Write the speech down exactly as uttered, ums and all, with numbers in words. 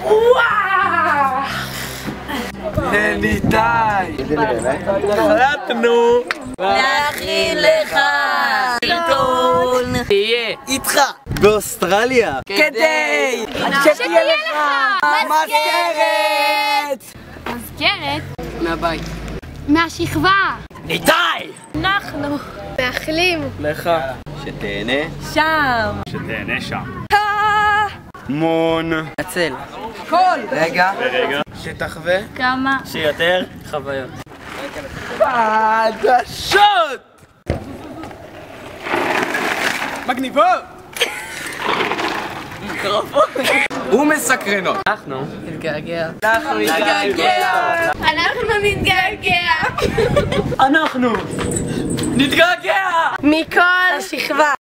וואו! לניתאי! החלטנו להכין לך סרטון תהיה איתך באוסטרליה! כדי שתהיה לך מזכרת! מזכרת? מהבית. מהשכבה. ניתאי! אנחנו מאחלים לך שתהנה שם שתהנה שם מון נצל כל רגע ורגע שתחווה כמה שיותר חוויות חדשות! מגניבות! ומסקרנות. אנחנו נתגעגע. אנחנו נתגעגע אנחנו נתגעגע אנחנו נתגעגע מכל השכבה